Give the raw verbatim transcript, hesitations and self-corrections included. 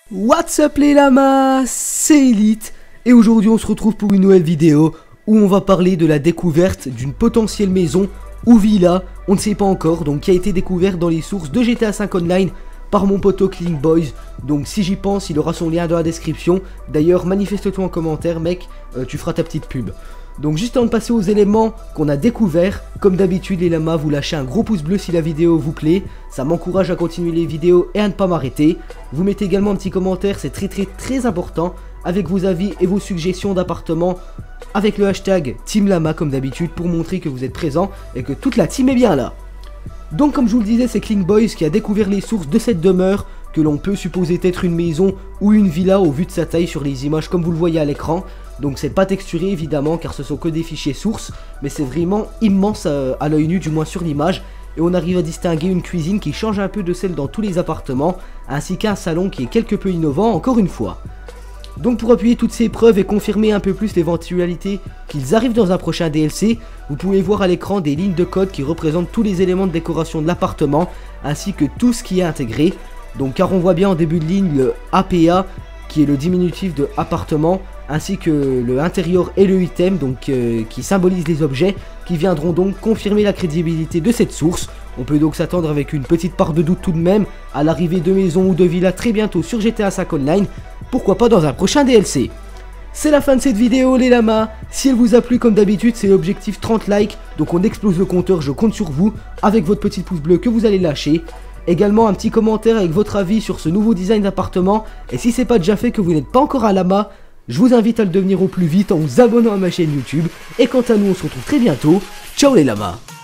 What's up les lamas, c'est Elite et aujourd'hui on se retrouve pour une nouvelle vidéo où on va parler de la découverte d'une potentielle maison ou villa, on ne sait pas encore, donc qui a été découverte dans les sources de G T A cinq Online par mon poteau Clean Boys. Donc si j'y pense, il aura son lien dans la description. D'ailleurs manifeste-toi en commentaire mec, euh, tu feras ta petite pub. Donc juste avant de passer aux éléments qu'on a découverts, comme d'habitude les lamas, vous lâchez un gros pouce bleu si la vidéo vous plaît, ça m'encourage à continuer les vidéos et à ne pas m'arrêter. Vous mettez également un petit commentaire, c'est très très très important, avec vos avis et vos suggestions d'appartements, avec le hashtag Team Lama comme d'habitude pour montrer que vous êtes présent et que toute la team est bien là. Donc comme je vous le disais, c'est Clean Boys qui a découvert les sources de cette demeure, que l'on peut supposer être une maison ou une villa au vu de sa taille sur les images comme vous le voyez à l'écran. Donc c'est pas texturé évidemment car ce sont que des fichiers sources, mais c'est vraiment immense à, à l'œil nu, du moins sur l'image. Et on arrive à distinguer une cuisine qui change un peu de celle dans tous les appartements, ainsi qu'un salon qui est quelque peu innovant encore une fois. Donc pour appuyer toutes ces preuves et confirmer un peu plus l'éventualité qu'ils arrivent dans un prochain D L C, vous pouvez voir à l'écran des lignes de code qui représentent tous les éléments de décoration de l'appartement, ainsi que tout ce qui est intégré. Donc car on voit bien en début de ligne le A P A, qui est le diminutif de appartement, ainsi que le intérieur et le item, donc euh, qui symbolisent les objets, qui viendront donc confirmer la crédibilité de cette source. On peut donc s'attendre avec une petite part de doute tout de même à l'arrivée de maisons ou de villas très bientôt sur G T A cinq Online, pourquoi pas dans un prochain D L C. C'est la fin de cette vidéo les lamas, si elle vous a plu comme d'habitude c'est l'objectif trente likes, donc on explose le compteur, je compte sur vous, avec votre petit pouce bleu que vous allez lâcher. Également un petit commentaire avec votre avis sur ce nouveau design d'appartement, et si c'est pas déjà fait que vous n'êtes pas encore un lama, je vous invite à le devenir au plus vite en vous abonnant à ma chaîne YouTube, et quant à nous on se retrouve très bientôt, ciao les lamas.